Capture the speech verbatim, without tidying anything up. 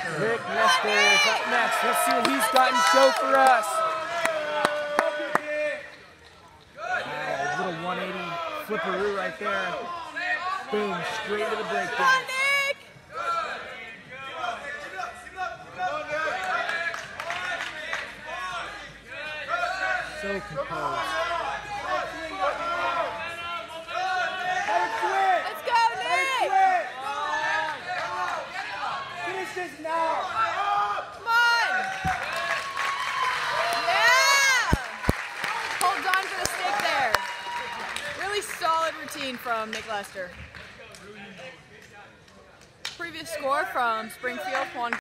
Nick Lester is up next. Let's see what he's got in show for us. Oh, little one eighty flipperoo right there. Boom, straight to the breakdown. So composed. Let's go, Nick! Finish this now. Come on! Yeah! Holds on for the stick there. Really solid routine from Nick Lester. Previous score from Springfield, Jan.